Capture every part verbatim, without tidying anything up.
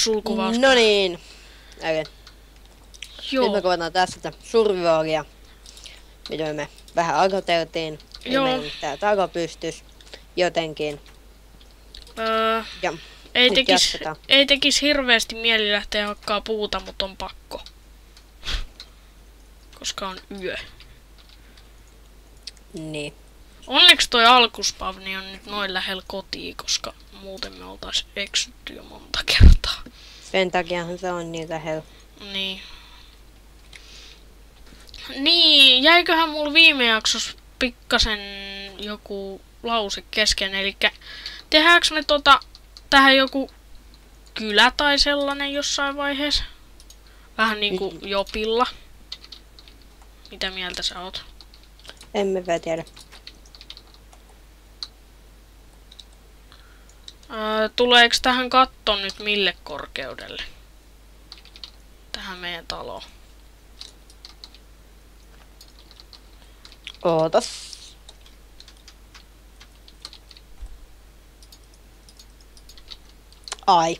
sulkuvausta. No niin. Okay. Joo. Nyt me kuvataan tässä survivalia, mitä me vähän agoteltiin. Joo. Meillä tää tago pystys jotenkin. Öö, Ja ei, nyt tekis, jatketaan. ei tekis hirveästi mieli lähteä hakkaa puuta, mutta on pakko. Koska on yö. Niin. Onneksi toi alkuspavni on nyt noin lähellä kotiin, koska muuten me oltais eksytty jo monta kertaa. Sen takiahan se on niin lähellä. Niin. Niin, jäiköhän mulla viime jaksossa pikkasen joku lause kesken, eli tehdäänkö me tota tähän joku kylä tai sellainen jossain vaiheessa? Vähän niinku Mm. Jopilla. Mitä mieltä sä oot? Emme vielä tiedä. Öö, tuleeks tähän katto nyt mille korkeudelle? Tähän meidän taloon. Ootas. Ai.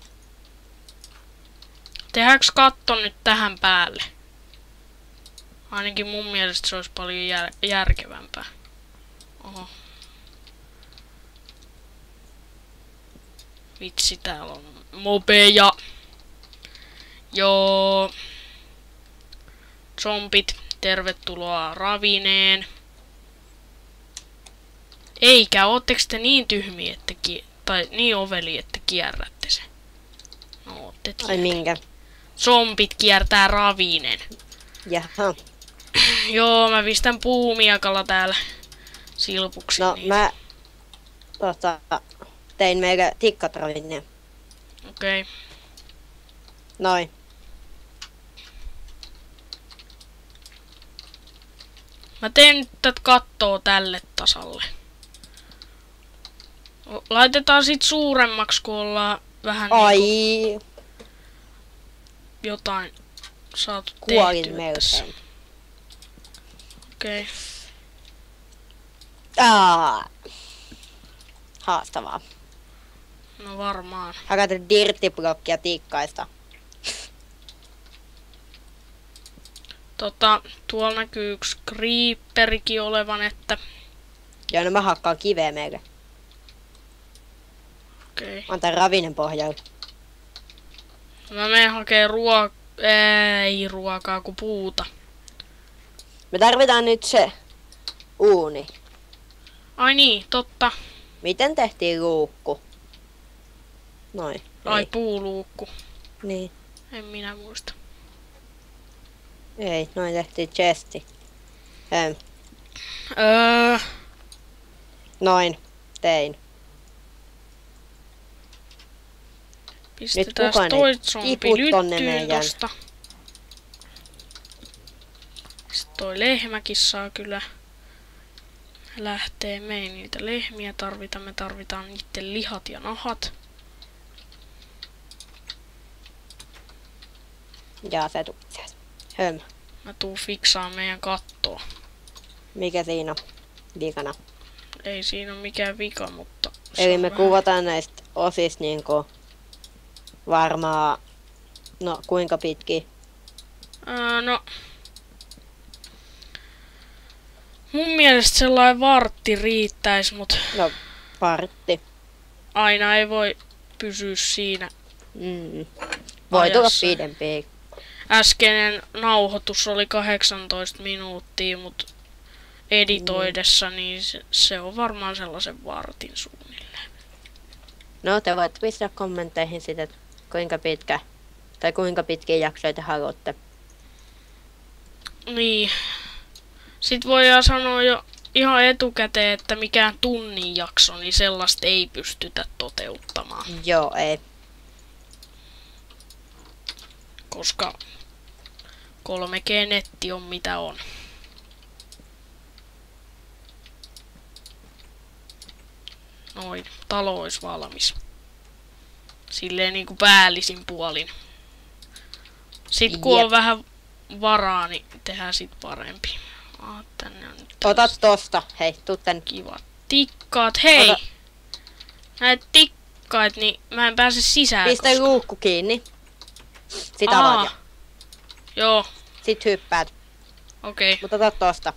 Tehdäänkö katto nyt tähän päälle? Ainakin mun mielestä se olisi paljon jär järkevämpää. Oho. Vitsi, täällä on mobeja. Joo. Zombit, tervetuloa ravineen. Eikä, ootteko te niin tyhmiä, että ki tai niin oveli, että kierrätte se? No, ootte Ai minkä? Zombit kiertää ravinen. Jaha. Joo, mä pistän puumiakalla täällä silpuksi. No niin. mä tota, tein meillä tikkatravinne. Okei. Okay. Noin. Mä teen nyt tätä kattoo tälle tasalle. Laitetaan sit suuremmaksi, kun ollaan vähän Ai. niinku jotain saatu Kuolin tehtyä tässä. melkein. Okei. Okay. Aa. Haastavaa. No varmaan. Hakata dirttiblokkia tikkaista. Tota, tuolla näkyy yksi creeperikin olevan, että... Joo, no mä hakkaan kiveä meille. Okei. Okay. Antaa ravinen pohjalle. Mä menen hakee ruo... Ei ruokaa, kun puuta. Me tarvitaan nyt se uuni. Ai niin, totta. Miten tehtiin luukku? Noin. Ai Ei. puuluukku. Niin. En minä muista. Ei, noin tehtiin chesti. Ähm. Öö, Noin. Tein. pistetään kukaan toi ei zombi tipu tonne lyttyyn meidän. tosta. Sitten toi lehmäkin saa kyllä lähtee. Me ei niitä lehmiä tarvita. Me tarvitaan niiden lihat ja nahat. Ja se tukee. Höm. Mä tuun fiksaan meidän kattoa. Mikä siinä on vikana? Ei siinä ole mikään vika, mutta... se Eli on me vähän- kuvataan näistä osista niinku varmaan, no kuinka pitki? Ää, no... Mun mielestä sellainen vartti riittäis, mut No vartti. aina ei voi pysyä siinä. Mm. Voi tulla Ajassa. pidempi. Äskeinen nauhoitus oli kahdeksantoista minuuttia, mutta editoidessa niin se, se on varmaan sellaisen vartin suunnilleen. No te voitte pistää kommentteihin sitä, että kuinka pitkä tai kuinka pitkiä jaksoja te haluatte. Niin. Sitten voidaan sanoa jo ihan etukäteen, että mikään tunnin jakso, niin sellaista ei pystytä toteuttamaan. Joo, ei. Koska kolme G-netti on mitä on. Noin, talo olisi valmis. Silleen niinku päällisin puolin. Sitten kun Jep. on vähän varaa, niin tehdään sit parempi. Ah, tänne on nyt Ota tällaiset tosta. Hei, tuu tän. kivat tikkaat. Hei! Ota. Näet tik... tikkait, niin mä en pääse sisään. Pistä koska... luukku kiinni. Sit Aa. avaat jo. Joo, Sit hyppäät. okei. Okay. Mutta ota tosta.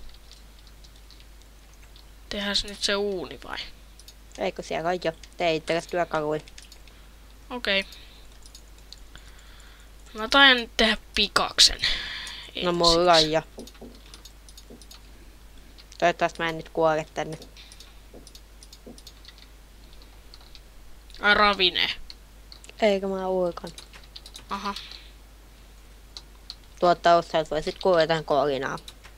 Tehdääs nyt se uuni vai? Eikö siellä on jo? Tee itsellesi työkaluja. Okei. Okay. Mä taidan nyt tehdä pikaksen. No mulla on jo. Toivottavasti mä en nyt kuole tänne. Ai ravine. Eikö mä ulkon? Aha. Tuolta taustalta voi sit kuulla jotain kolinaa.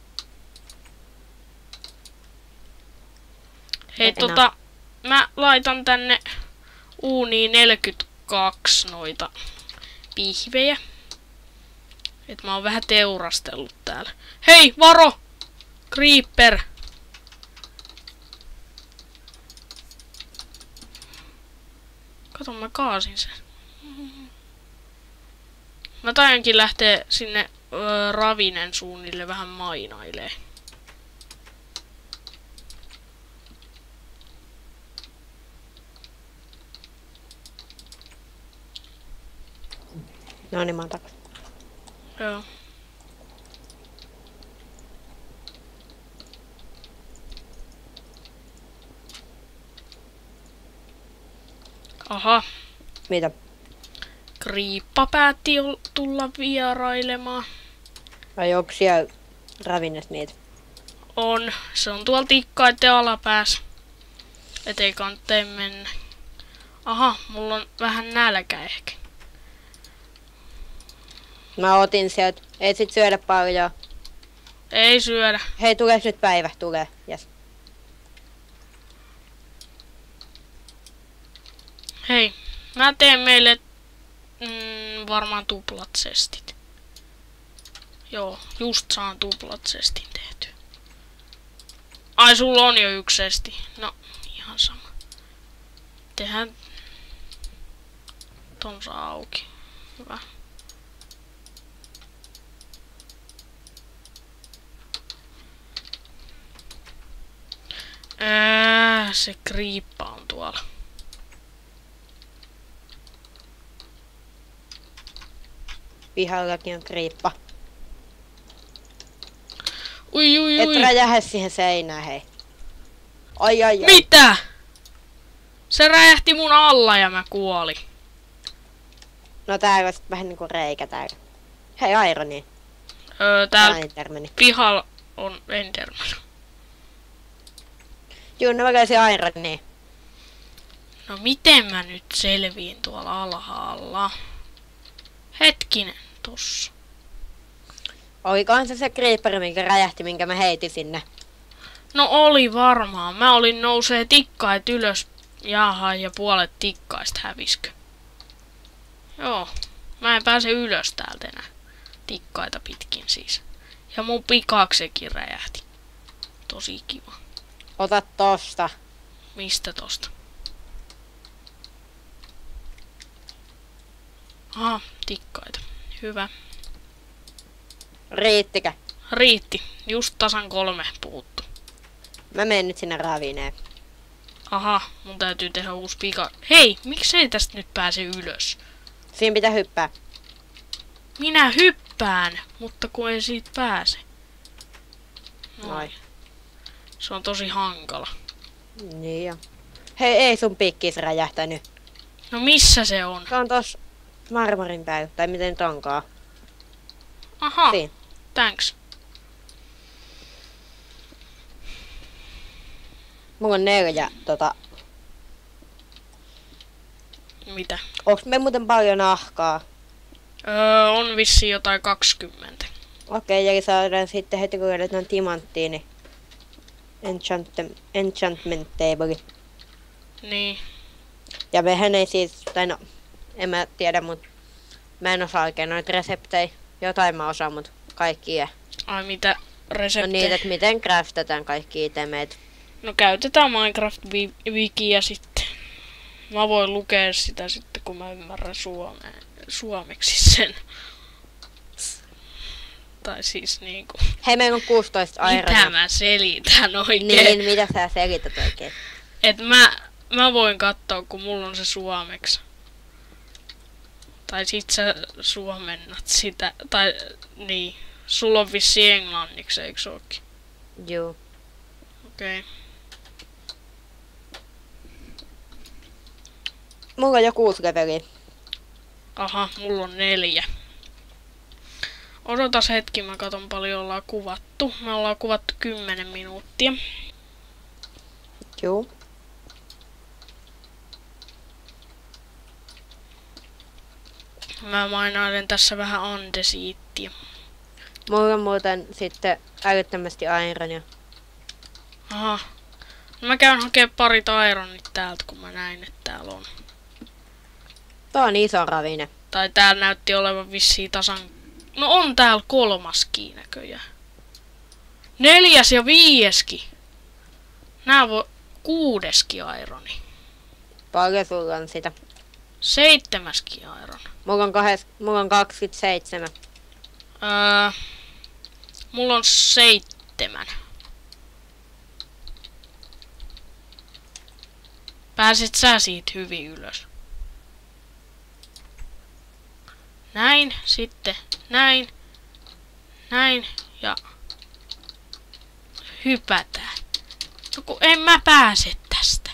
Hei Enää. tota, mä laitan tänne uuniin neljäkymmentäkaksi noita pihvejä. Et mä oon vähän teurastellut täällä. Hei, varo! Creeper! Kato, mä kaasin sen. Mä taidankin lähteä sinne ö, ravinen suunnille vähän mainailee. No niin, mä oon takas. Joo. Aha, Mitä? Kriippa päätti ol- tulla vierailemaan. Vai onko siellä ravinnes niitä? On, se on tuolla tikkaiden alapäässä. Ettei kantteen mennä. Aha, mulla on vähän nälkä ehkä. Mä otin sieltä. Ei sit syödä paljon. Ei syödä. Hei, tulee nyt päivä? Tulee. Yes. Hei, mä teen meille mm, varmaan tuplat sestit. Joo, just saan tuplat sestin tehty. Ai, sulla on jo yksi sesti. No, ihan sama. Tehdään ton saa auki. Hyvä. Ää, se kriippa on tuolla. Pihallakin on kriippa. Ui, ui, Et ui. räjähä siihen seinään, hei. Ai, ai, ai. Mitä? Se räjähti mun alla ja mä kuolin. No täällä on sit vähän niinku reikä täällä. Hei, Ironi. Öö, täällä Täällä meni. pihalla on Enderman. Juu, no mä käisin Ironi. No miten mä nyt selviin tuolla alhaalla? Hetkinen, tossa. Olikohan se se creeperi, minkä räjähti, minkä mä heitin sinne? No oli varmaan. Mä olin nousee tikkaat ylös. Jaha, ja puolet tikkaista häviskö. Joo. Mä en pääse ylös täältä enää. Tikkaita pitkin siis. Ja mun pikaksekin räjähti. Tosi kiva. Ota tosta. Mistä tosta? Aha, tikkaita. Hyvä. Riittikö? Riitti. Just tasan kolme puuttu. Mä menen nyt sinne ravineen. Aha, mun täytyy tehdä uusi pika. Hei, miksei tästä nyt pääse ylös? Siinä pitää hyppää. Minä hyppään, mutta kun ei siitä pääse. Noin. Se on tosi hankala. Niin jo. Hei, ei sun piikkiis räjähtänyt. No missä se on? Se on tossa marmorin päällä, tai miten nyt onkaan. Aha, Siinä. thanks. Mulla on neljä, tota... Mitä? Onks me muuten paljon nahkaa? Öö, on vissiin jotain kaksikymmentä. Okei, eli saadaan sitten heti kun löydetään timanttiin, niin... Enchant- enchantment table. Niin. Ja mehän ei siis, tai no, en mä tiedä, mut mä en osaa oikein noita reseptejä. Jotain mä osaan, mut kaikkia. Ai mitä No reseptejä? niitä, että miten craftataan kaikki itemeet. No käytetään Minecraft-wikiä sitten. Mä voin lukea sitä sitten, kun mä ymmärrän suome- suomeksi sen. Tai siis niinku... Hei, meillä on kuusitoista Mitä ironia. mä selitän oikein? Niin, mitä sä selität oikein? Et mä, mä voin katsoa, kun mulla on se suomeksi. Tai sit sä suomennat sitä, tai niin. Sulla on vissi englanniksi, eiks ookin? Juu. Okei. Okay. Mulla on jo kuusi leveliä. Aha, mulla on neljä. Odotas hetki, mä katon paljon ollaan kuvattu. Me ollaan kuvattu kymmenen minuuttia. Juu. Mä mainailen tässä vähän andesiittiä. Mulla on muuten sitten älyttömästi ironia. Aha. No mä käyn hakee parit ironit täältä, kun mä näin, että täällä on. Tää on iso ravine. Tai täällä näytti olevan vissiin tasan... No on täällä kolmaskin näköjään. Neljäs ja viieskin. Nää voi... Kuudeskin ironi. Paljon sulla on sitä? Seitsemäskin iron. Mulla on, kahes, mulla on kaksikymmentäseitsemän. Öö, mulla on seitsemän. Pääsit sä siitä hyvin ylös. Näin, sitten näin, näin ja hypätään. No kun en mä pääse tästä.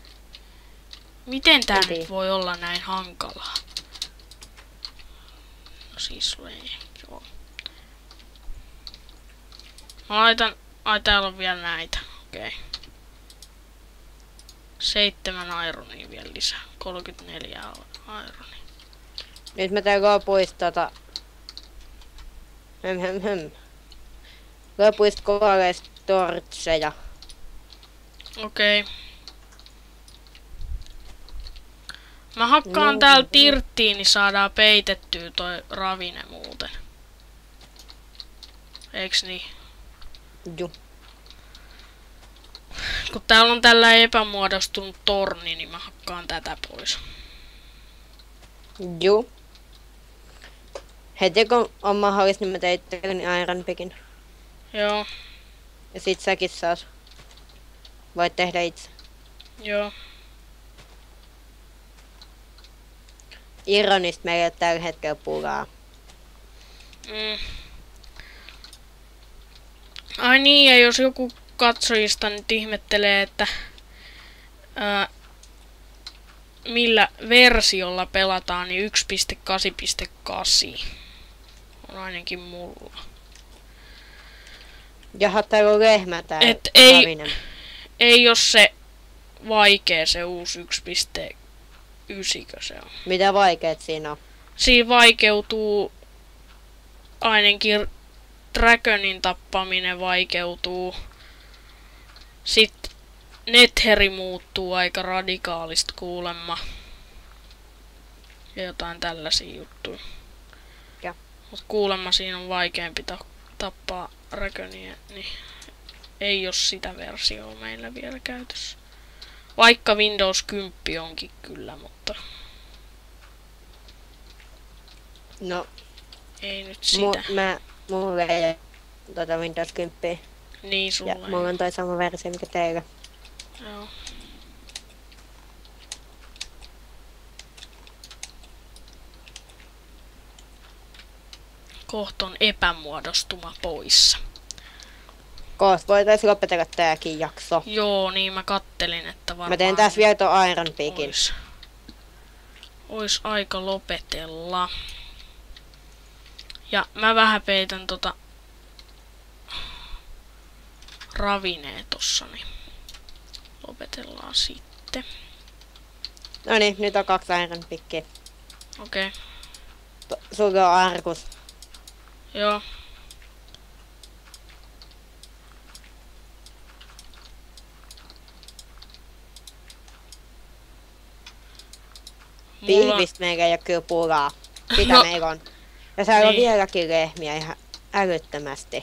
Miten tää Heti. nyt voi olla näin hankalaa? No siis ei, joo. Mä laitan... Ai täällä on vielä näitä, okei. Okay. Seitsemän ironia vielä lisää. kolmekymmentäneljä ironia. Nyt mä teen lopuista tota... Hem hem hem. Lopuista kuolleista tortseja. Okei. Okay. Mä hakkaan No. täällä tirttiin, niin saadaan peitettyä toi ravine muuten. Eiks niin? Juu. Kun täällä on tällä epämuodostunut torni, niin mä hakkaan tätä pois. Juu. Heti kun on mahdollista, niin mä tein itselleni Iron Pickin. Joo, Ja sit säkin saas. Voit tehdä itse. joo. Ironista meillä ei ole tällä hetkellä pulaa. Mm. Ai niin, ja jos joku katsojista nyt ihmettelee, että ää, millä versiolla pelataan, niin yksi piste kahdeksan piste kahdeksan on ainakin mulla. Jaha, täällä on lehmä täällä. Et ei- ravinen. Ei jos se vaikee se uusi yksi piste yhdeksän se on. Mitä vaikeet siinä on? Siinä vaikeutuu ainakin Dragonin tappaminen vaikeutuu. Sitten Netheri muuttuu aika radikaalista kuulemma. Ja jotain tällaisia juttuja. Ja. Mut kuulemma siinä on vaikeampi ta- tappaa Dragonia, niin ei oo sitä versioa meillä vielä käytössä. Vaikka Windows kymmenen onkin kyllä, mutta No, ei nyt mu, sitä. mä, mulla ei ole tota Windows kymmenen. Niin sulla Ja ei. mulla on toi sama versio, mikä teillä. Joo. Kohta on epämuodostuma poissa. Koos voitais lopetella tääkin jakso. Joo, niin mä kattelin, että varmaan Mä teen tässä vielä ton Iron Pickin. ois, ois aika lopetella. Ja mä vähän peitän tota ravinee tossa, niin lopetellaan sitten. No niin, nyt on kaksi Iron Pickiä. Okei, okay. Sulla on Arkus. joo. Mulla on, Pihvistä meillä ei oo kyllä pulaa. Sitä No. meillä on. Ja täällä on Niin. vieläkin lehmiä ihan älyttömästi.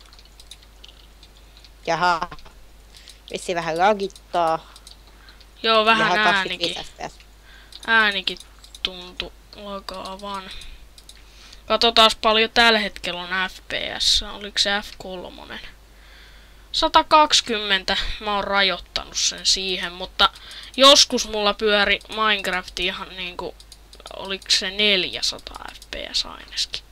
Jaha. Vissi vähän lagittaa. joo, vähän Jaha, äänikin. kaksikymmentäviisi F P S. Äänikin tuntuu lagaavan. Katsotaan paljon tällä hetkellä on F P S. Oliko se F kolme? sata kaksikymmentä mä oon rajoittanut sen siihen, mutta joskus mulla pyöri Minecraft ihan niinku, oliko se neljäsataa F P S ainakin.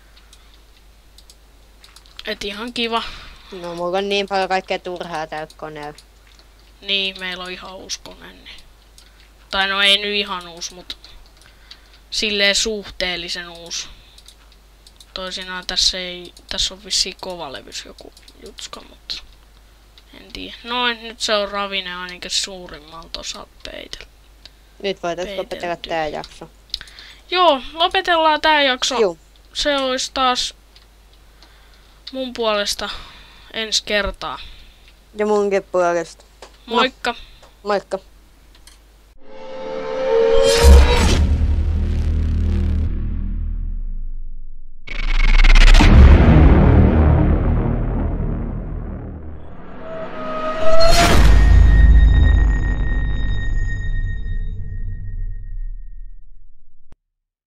Et ihan kiva. No mulla on niin paljon kaikkea turhaa täältä koneella. Niin, meillä on ihan uusi kone. Niin. Tai no ei nyt ihan uusi, mutta silleen suhteellisen uusi. Toisinaan tässä ei, tässä on vissiin kovalevys joku jutska, mutta en tiedä. Noin, nyt se on ravine ainakin suurimmalta osalta peitellä. Nyt voitaisiin lopetella tää jakso. Joo, lopetellaan tää jakso. Juu. Se olisi taas mun puolesta ensi kertaa. Ja munkin puolesta. Moikka! No, moikka.